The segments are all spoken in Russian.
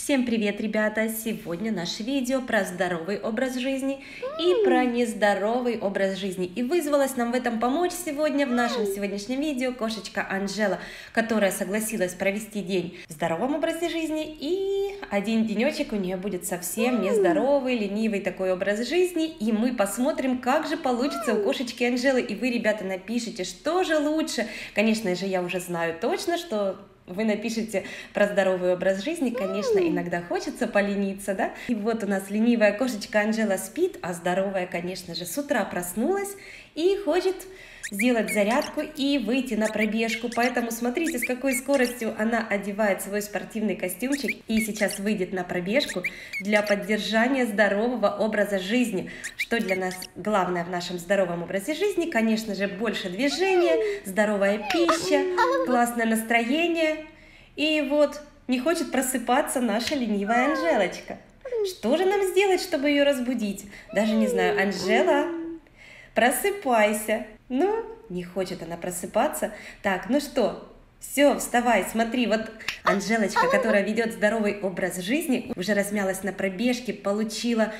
Всем привет, ребята! Сегодня наше видео про здоровый образ жизни и про нездоровый образ жизни. И вызвалась нам в этом помочь сегодня в нашем сегодняшнем видео кошечка Анжела, которая согласилась провести день в здоровом образе жизни, и один денечек у нее будет совсем нездоровый, ленивый такой образ жизни. И мы посмотрим, как же получится у кошечки Анжелы. И вы, ребята, напишите, что же лучше. Конечно же, я уже знаю точно, что вы напишите про здоровый образ жизни. Конечно, иногда хочется полениться, да? И вот у нас ленивая кошечка Анжела спит, а здоровая, конечно же, с утра проснулась и хочет сделать зарядку и выйти на пробежку. Поэтому смотрите, с какой скоростью она одевает свой спортивный костюмчик и сейчас выйдет на пробежку для поддержания здорового образа жизни. Что для нас главное в нашем здоровом образе жизни? Конечно же, больше движения, здоровая пища, классное настроение. И вот не хочет просыпаться наша ленивая Анжелочка. Что же нам сделать, чтобы ее разбудить? Даже не знаю. Анжела, просыпайся. Ну, не хочет она просыпаться. Так, ну что, все, вставай, смотри, вот Анжелочка, которая ведет здоровый образ жизни, уже размялась на пробежке, получила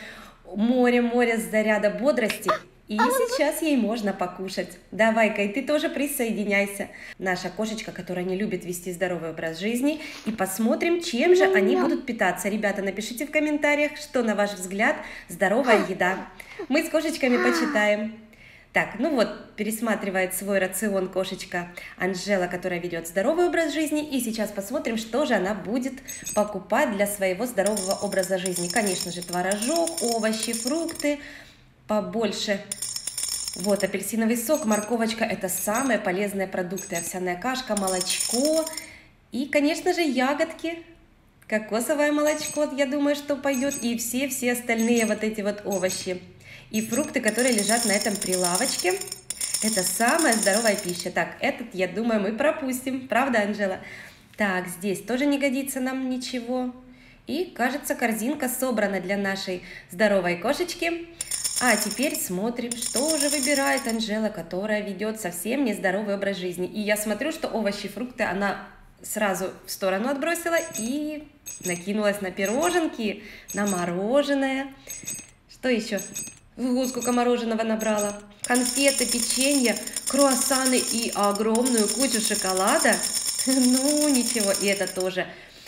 море заряда бодрости, и сейчас ей можно покушать. Давай-ка, и ты тоже присоединяйся. Наша кошечка, которая не любит вести здоровый образ жизни, и посмотрим, чем же они будут питаться. Ребята, напишите в комментариях, что, на ваш взгляд, здоровая еда. Мы с кошечками почитаем. Так, ну вот, пересматривает свой рацион кошечка Анжела, которая ведет здоровый образ жизни. И сейчас посмотрим, что же она будет покупать для своего здорового образа жизни. Конечно же, творожок, овощи, фрукты, побольше. Вот, апельсиновый сок, морковочка – это самые полезные продукты. Овсяная кашка, молочко и, конечно же, ягодки. Кокосовое молочко, я думаю, что пойдет. И все остальные вот эти вот овощи. И фрукты, которые лежат на этом прилавочке. Это самая здоровая пища. Так, этот, я думаю, мы пропустим. Правда, Анжела? Так, здесь тоже не годится нам ничего. И, кажется, корзинка собрана для нашей здоровой кошечки. А теперь смотрим, что же выбирает Анжела, которая ведет совсем нездоровый образ жизни. И я смотрю, что овощи и фрукты она сразу в сторону отбросила и накинулась на пироженки, на мороженое. Что еще? Ого, сколько мороженого набрала. Конфеты, печенье, круассаны и огромную кучу шоколада. Ну, ничего, и это тоже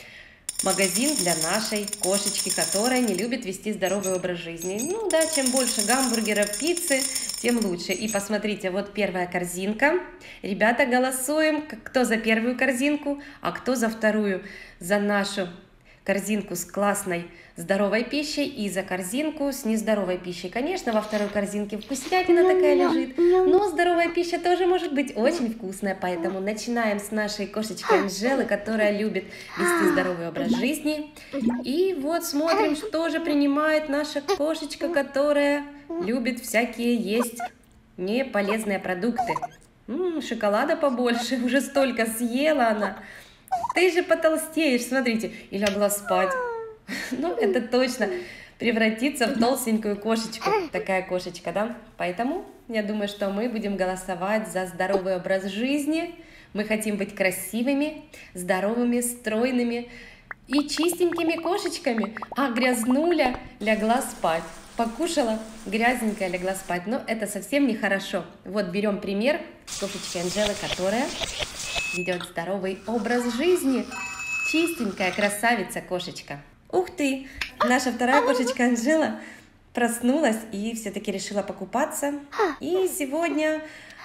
магазин для нашей кошечки, которая не любит вести здоровый образ жизни. Ну да, чем больше гамбургеров, пиццы, тем лучше. И посмотрите, вот первая корзинка. Ребята, голосуем, кто за первую корзинку, а кто за вторую. За нашу корзинку с классной здоровой пищей и за корзинку с нездоровой пищей. Конечно, во второй корзинке вкуснятина такая лежит, но здоровая пища тоже может быть очень вкусная. Поэтому начинаем с нашей кошечки Анжелы, которая любит вести здоровый образ жизни. И вот смотрим, что же принимает наша кошечка, которая любит всякие есть неполезные продукты. Шоколада побольше, уже столько съела она. Ты же потолстеешь, смотрите, и легла спать. Ну, это точно превратится в толстенькую кошечку, такая кошечка, да? Поэтому я думаю, что мы будем голосовать за здоровый образ жизни. Мы хотим быть красивыми, здоровыми, стройными и чистенькими кошечками. А грязнуля легла спать. Покушала, грязненькая легла спать. Но это совсем нехорошо. Вот берем пример с кошечки Анжелы, которая ведет здоровый образ жизни. Чистенькая красавица кошечка. Ух ты! Наша вторая кошечка Анжела проснулась и все-таки решила покупаться. И сегодня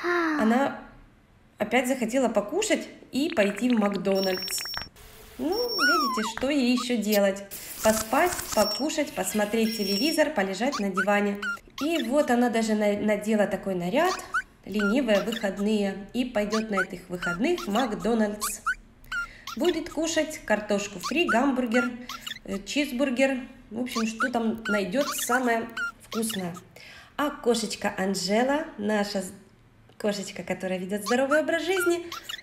она опять захотела покушать и пойти в Макдональдс. Ну, видите, что ей еще делать? Поспать, покушать, посмотреть телевизор, полежать на диване. И вот она даже надела такой наряд, ленивые выходные, и пойдет на этих выходных в Макдональдс. Будет кушать картошку фри, гамбургер, чизбургер, в общем, что там найдет самое вкусное. А кошечка Анжела, наша кошечка, которая ведет здоровый образ жизни,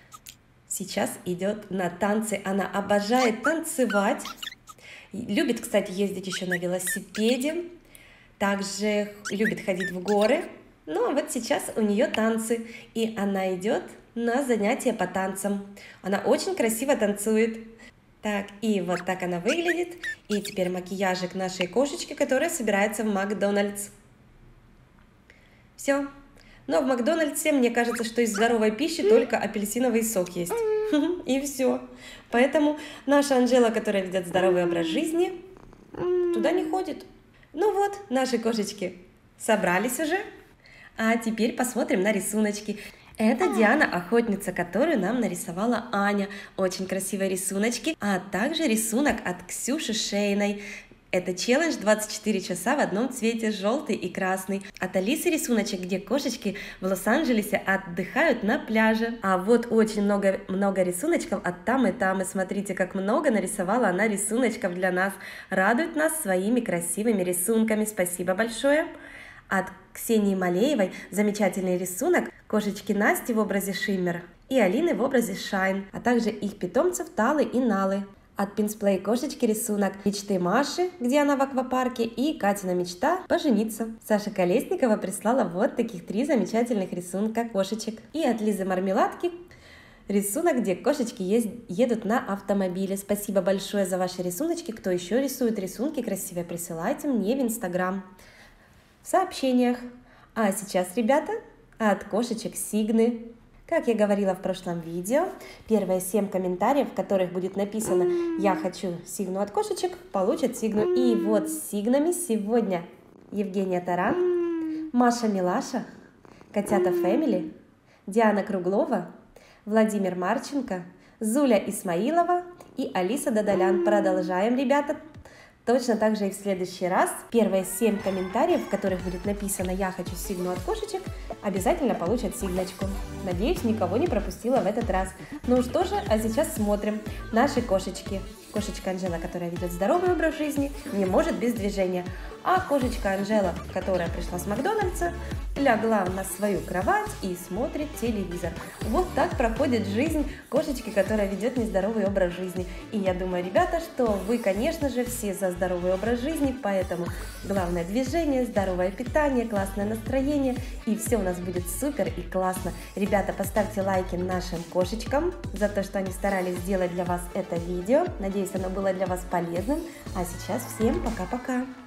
сейчас идет на танцы. Она обожает танцевать, любит, кстати, ездить еще на велосипеде, также любит ходить в горы. Ну, а вот сейчас у нее танцы, и она идет на занятия по танцам. Она очень красиво танцует. Так, и вот так она выглядит. И теперь макияжик нашей кошечки, которая собирается в Макдональдс. Все. Но в Макдональдсе, мне кажется, что из здоровой пищи только апельсиновый сок есть. И все. Поэтому наша Анжела, которая ведет здоровый образ жизни, туда не ходит. Ну вот, наши кошечки собрались уже. А теперь посмотрим на рисуночки. Это Диана, охотница, которую нам нарисовала Аня. Очень красивые рисуночки. А также рисунок от Ксюши Шейной. Это челлендж 24 часа в одном цвете, желтый и красный. От Алисы рисуночек, где кошечки в Лос-Анджелесе отдыхают на пляже. А вот очень много рисуночков от Тамы Тамы. Смотрите, как много нарисовала она рисуночков для нас. Радует нас своими красивыми рисунками. Спасибо большое. От Ксении Малеевой замечательный рисунок кошечки Насти в образе Шиммер и Алины в образе Шайн, а также их питомцев Талы и Налы. От Пинсплей кошечки рисунок мечты Маши, где она в аквапарке, и Катина мечта пожениться. Саша Колесникова прислала вот таких 3 замечательных рисунка кошечек. И от Лизы Мармеладки рисунок, где кошечки едут на автомобиле. Спасибо большое за ваши рисуночки. Кто еще рисует рисунки красивые, присылайте мне в Инстаграм в сообщениях. А сейчас, ребята, от кошечек Сигны. Как я говорила в прошлом видео, первые 7 комментариев, в которых будет написано «Я хочу Сигну от кошечек», получат Сигну. И вот с Сигнами сегодня Евгения Таран, Маша Милаша, Котята Фэмили, Диана Круглова, Владимир Марченко, Зуля Исмаилова и Алиса Дадолян. Продолжаем, ребята. Точно так же и в следующий раз. Первые 7 комментариев, в которых будет написано «Я хочу Сигну от кошечек», обязательно получат Сигночку. Надеюсь, никого не пропустила в этот раз. Ну что же, а сейчас смотрим. Наши кошечки. Кошечка Анжела, которая ведет здоровый образ жизни, не может без движения. А кошечка Анжела, которая пришла с Макдональдса, лягла на свою кровать и смотрит телевизор. Вот так проходит жизнь кошечки, которая ведет нездоровый образ жизни. И я думаю, ребята, что вы, конечно же, все за здоровый образ жизни, поэтому главное движение, здоровое питание, классное настроение, и все у нас будет супер и классно. Ребята, поставьте лайки нашим кошечкам за то, что они старались сделать для вас это видео. Надеюсь, оно было для вас полезным. А сейчас всем пока-пока!